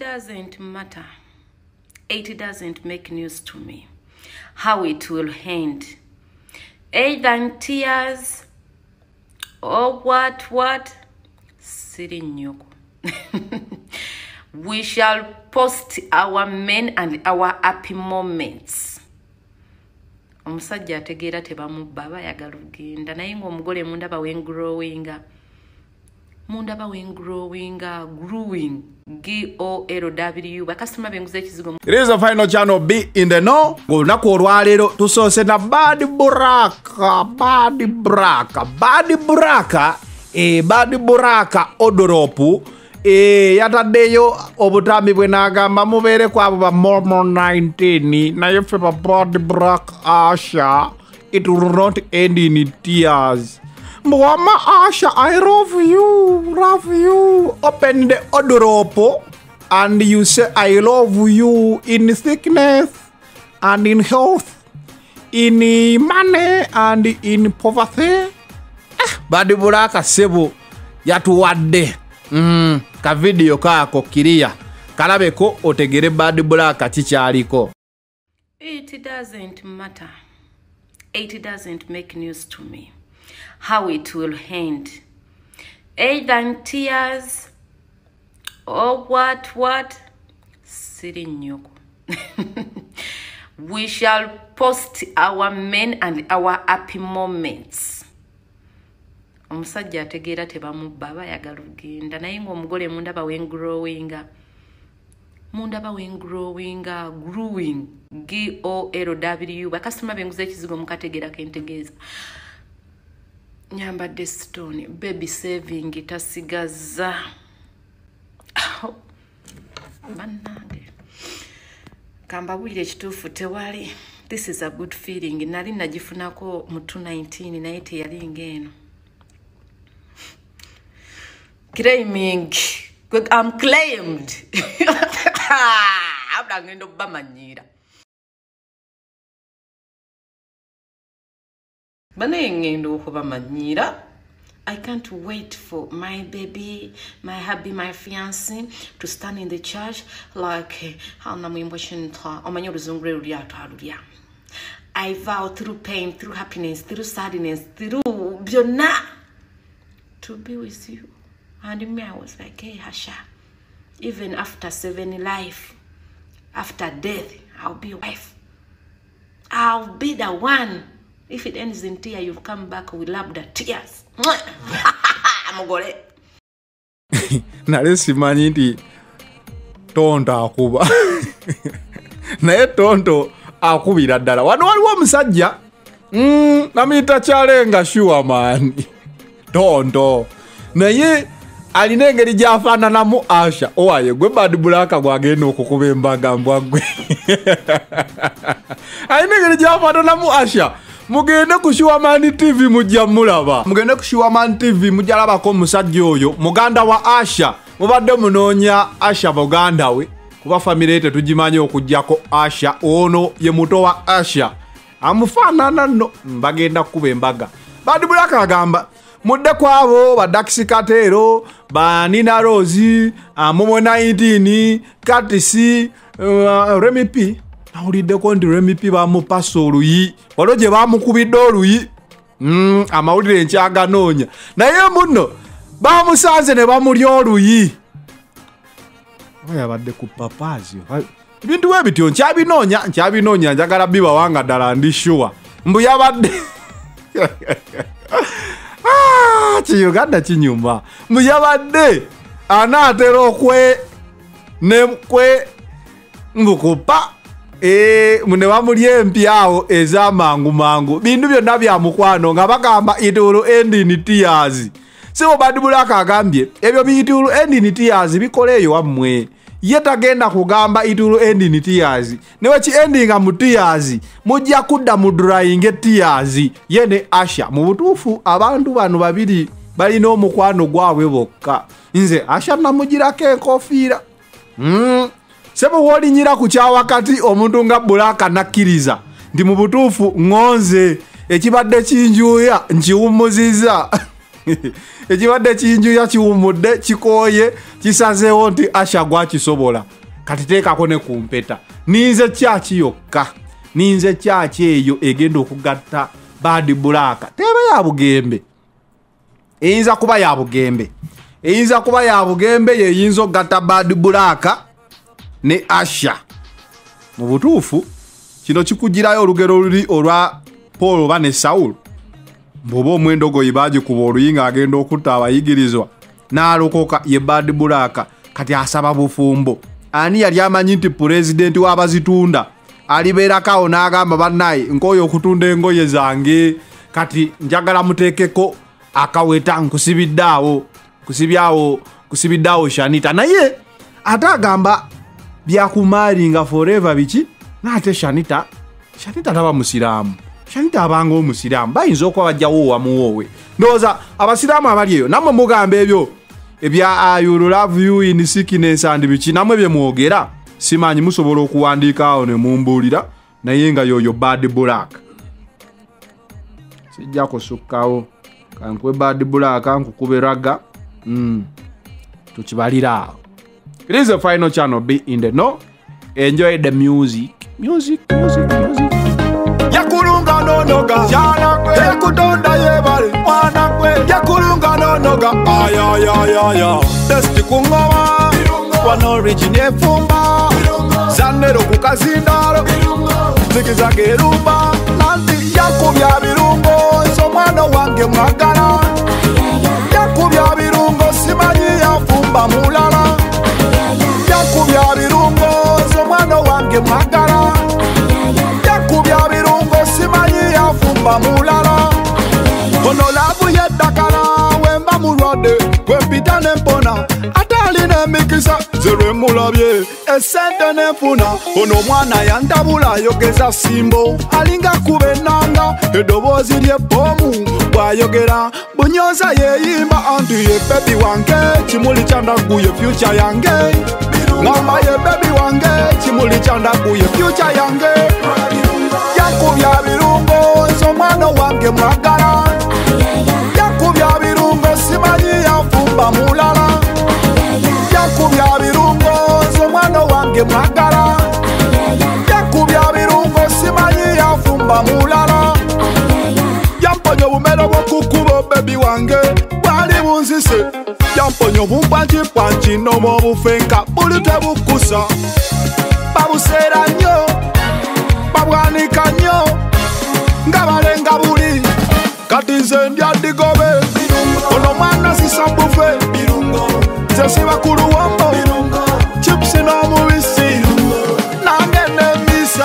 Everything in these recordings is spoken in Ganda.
doesn't matter. It doesn't make news to me how it will end. Either in tears or what? Sitting nyoko. We shall post our men and our happy moments. Omusajja ategeera tebamubba bayagala kugenda naye ng'omugole mundaba wengrowinga growing GOLW bakasitoma benguza ekizigo. It is a final channel Be in the Know. Olunaku olwaleero tusoose na Bad Buraka Odoropu yataddeyo obutambi bwe n'agamba mubeere kwabo ba Mormon 19 naye ffe ba Bad Buraka Asha it will not end in tears. Mwama Asha, I love you. Open the Odoropo and you say I love you in sickness and in health, in money and in poverty. Bad Buraka sebo yatuwadde ka video kako kiria kalabeko otegere Bad Buraka kikyaliko. It doesn't matter. It doesn't make news to me how it will end. Either in tears or what? Sitting nyoko. We shall post our men and our happy moments. Omusajja ategeera tebamubba bayagala kugenda naye ng'omugole mundaba wengrowinga growing GOLW bakasitoma benguza ekizigo mukategeera kentegeeza. Nyambadde stone baby saving tasigaza bannange kambabulire ekituufu tewali. This is a good feeling. Nali nagifunako mu 2019 naye teyali ng'eno. Claiming I'm claimed. Abda ngendo bamanyira. I can't wait for my baby, my hubby, my fiancé to stand in the church like I vow through pain, through happiness, through sadness, through byonna to be with you. And me, I was like, hey, Asha, even after 7 life, after death, I'll be your wife. I'll be the one. If it ends in tears, you've come back with the tears. Mugole. Nale simanyi nti tonto akuba. Naye tonto akubira ddala. Wano waliwo omusajja namuyita Kyalenga sure man. Tonto. Naye alina engeri gy'afaananamu Asha. Owaye gwe Bad Buraka gwagenda okukuba embaga mbwaggwe. Alina engeri gy'afaananamu Asha. Mugende ku Shuaman TV mujja mulaba. Mugende ku Shuaman TV mujja labako omusajja oyo muganda wa Asha. Mubadde munoonya Asha muganda we kuba family ete tugimanyi okujjako Asha ono ye muto wa Asha. Amufaanana nno bagenda kuba embaga. Bad Buraka agamba mudde kwabo ba Daxi Katero, ba Nina Rose, Momo 19, Katisi, Remy P. Nawulidde ko ndi Remy P bamupasa oluyi. Waliwo gye bamukubidde oluyi. Amawulire nkyaganoonya. Naye muno bamusanze ne bamulya oluyi. Yabadde ku papazi. Ebintu bwe bityo nkyabinoonya njagala bibawanga ddala ndi sure. Mbu yabadde Uganda kinyuma. Mbu yabadde anaatera okwe nekwe mbukupa mune bamulya empyawo ez'amangu. Bintu byonna bya mukwano nga bagamba it will end in tears. So Bad Buraka agambye ebyo it will end in tears bikoleeyo wammwe. Ye tagenda kugamba it will end in tears. Newe ki endinga mu tears mujja kudda mu drying tears. Ye ne Asha mu butuufu abantu bano babiri balina omukwano gwabwe bokka. Nze Asha namugirako enkofiira. Sebo wolinyira ku kyawakati omuntu nga Buraka nakkiriza ndi mu butuufu ngonze ekibadde kinjuya nkiwummuziza. ekibadde kinjuya kiwumudde kikooye kisazeewo nti Asha gwakisobola kati teekako ne ku mpeta. Ninze kyaki yokka, ninze kyaki eyo egenda okugatta Bad Black teba ya bugembe, eyinza kuba ya bugembe, eyinza kuba ya bugembe yeyinza okugatta Bad Black ne Asha. Mu butuufu kino kikugirayo olugero luli olwa Paul oba ne Saul. Bwoba omwendo goyi bagikuba oluyinga agenda okutta abayigirizwa n'alokoka ye Bad Black kati asaba bufumbo. Ani yali amanyi nti pulezidenti w'abazitunda alibeerakawo n'agamba bannaye nkooye okutunda engoye zange kati njagala muteekeko akaweta nkusibiddeawo kusibiddeawo Shanita. Naye ate agamba byakumaalinga forever biki n'ate Shanita taba musiraamu. Shanita abanga omusiraamu bayinza okuba bajjawo wamuwoowe. Ndowooza abasiraamu abali eyo nammwe mugamba ebyo ebya I will love you in sickness and biki namwe bye mwogera simanyi musobola okuwandiika awo ne mumbuulira naye nga yoyo Bad Black. Sijja kusukkawo kankwe Bad Black nkukube raga tukibalira awo. It is the final channel, be in the know. Enjoy the music. Yakurunga no noga jana kwe yakutonda yebale mwana kwe yakurunga no noga aya testi kungoma wano origine fumba zanero kukazindaro zigizage rumba nanti yakubya birungo so mwana wange mwagala yakubya birungo simanyi yafumba mulala yakubya birungo so mwana wange mwagala yakubya birungo simanyi yafumba mulala ono labu yeddakala wemba mulwadde wempita nempona atali nemikisa zerwe mulabye esente nenfuna ono mwana yantabula ayogeza simbo alinga kuba ennanga eddoboozi ly'ebbomu bw'ayogera bunyoza yeyimba anti ye bebi wange kimuli kyandaguye fyuca yange ngamba ye bebi wange kimuli kyandaguye fyuca yange yakubya birungo nso mwana wange mwagala yakubya birungo simanyi yafumba mulala yakubya birungo nso mwana wange mwagala yakubya birungo simanyi yafumba mulala yamponya obumero bw'okukuba bebi wange bwali bunzise yamponya obumpwankimpwanki n'omu obufenka buli tebukusa babuseera nnyo babwanika nnyo nga balenga buli kati nze ndya ddigobe ono mwana sisambufe nze sibakulu wombo chipusi n'omubisi nange nembisa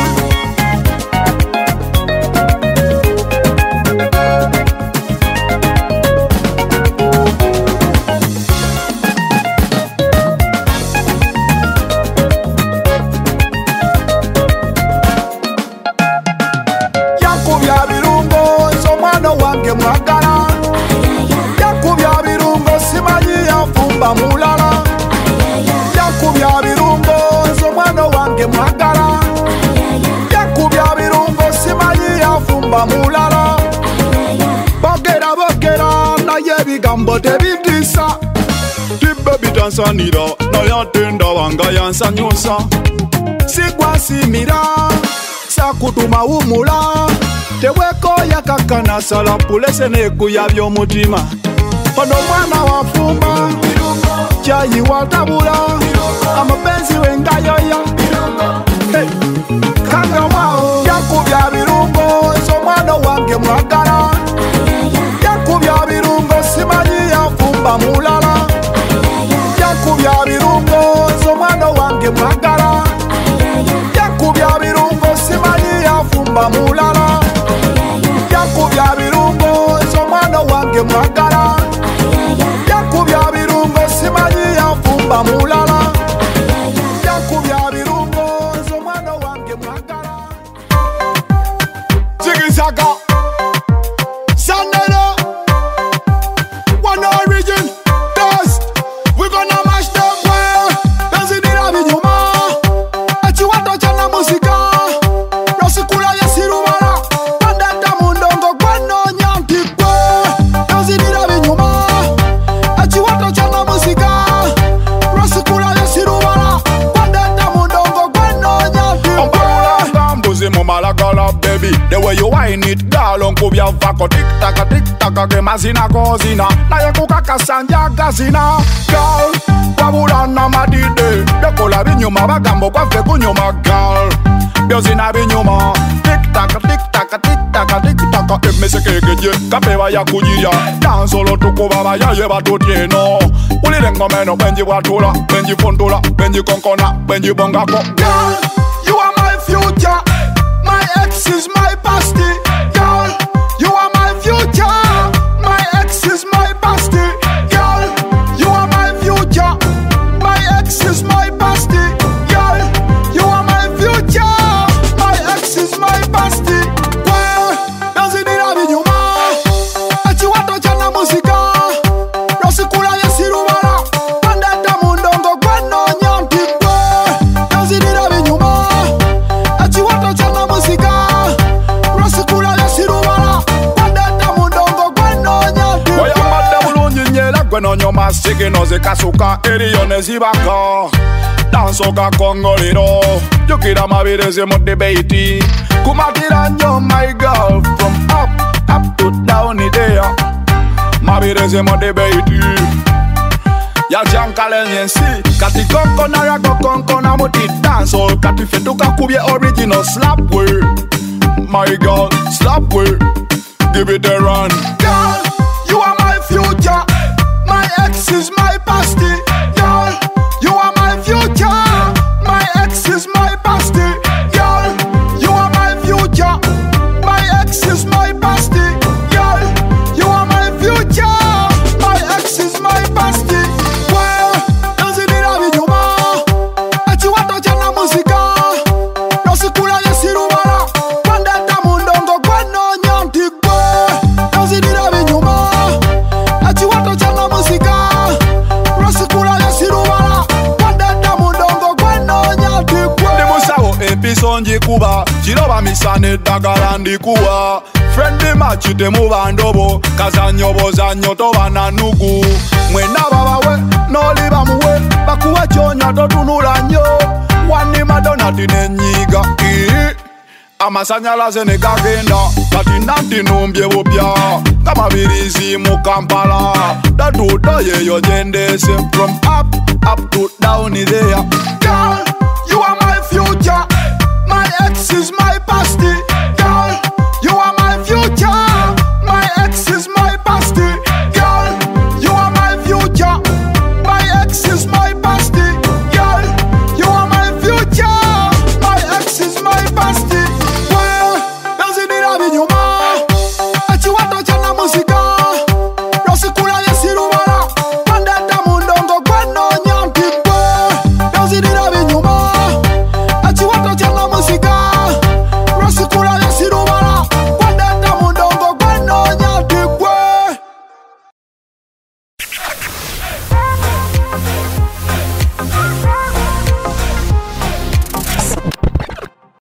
yakubya birungo nso mwana wange mwagala yakubya birungo simanyi yafumba mulala yakubya birungo nso mwana wange mwagala yakubya birungo simanyi yafumba mulala bogera naye ebigambo tebitiisa tibbe bitansanira naye ate ndabanga yansanyusa sigwasimira sakutuma wumula tewekooya kakana sala pulese nekuya by'omutima ono mwana wafumba kyayiwa tabula amapenzi wengayoya kangamwawo yakubya birungo nso mwana wange mwagala yakubya birungo simanyi yafumba mulala yakubya birungo nso mwana wange mwagala yakubya birungo simanyi yafumba mulala yakubya birungo nso mwana wange mwagala yakubya birungo simanyi yafumba mulala yakubya birungo nso mwana wange mwagala zigizaga Sandero one origin dust we gonna mash them well tazidira binyuma ekiwato kyana muzika rosikula yesirubala pandata mundongo gwanonya mpigwe tazidira Galo nkubya vako tik-taka ge mazina kozina naye kukakasanja gazina gal wabulana madide byokola binyuma bagambo kwaffe kunyuma gal byozina binyuma tik-taka emisekegeje kapeba yakujirya dansolo tukuba bayaye batutyeno ulire engoma eno benji bwatula benji fundula benji konkona benji bongako gal you are my future. My ex is my bestie, girl. You are my future. My ex is my bestie, girl. You are my future. My ex is my bestie, girl. You are my future. My ex is my bestie. Well, does it need you ma? Achi wato chana musika. Rosikula yesirubara. Pandata mundongo kweno nyanti. Does it need you ma? Achi wato chana musika. Rosikula yesirubara. Pandata mundongo kweno nyanti. Oyambadde bulungi nyera gweno nyoma sigino zikasuka eriyone zibaka. Danso kakongolero jukira mabireze mu debate kumatira nnyo my girl from up to down there mabireze mu debate yajankale nyensi kati konkona yako konkona muti danso kati fetuka kubye original slap way my girl slap way give it a run girl you are my future my ex is my bestie girl you are my future. My ex is my bestie, girl. You are my future. My ex is my bestie, girl. You are my future. My ex is my bestie. Well, does it need you ma? Achi wato chana musika. Rosikula yesirubara. Pandata mundongo kweno nyanti kwe. Does it need you ma? Achi wato chana musika. Rosikula yesirubara. Episo njikuba chiroba misane dagala ndikuwa Frendi machite mubandobo kazanyo bozanyo tobana nugu mwena babawe noliba muwe bakuwa chonya totunula nyo wani madonati nenyiga amasanyalaze negagenda kati nanti numbye bupya kamabirizi mu Kampala datudo yeyo jendese from up to down there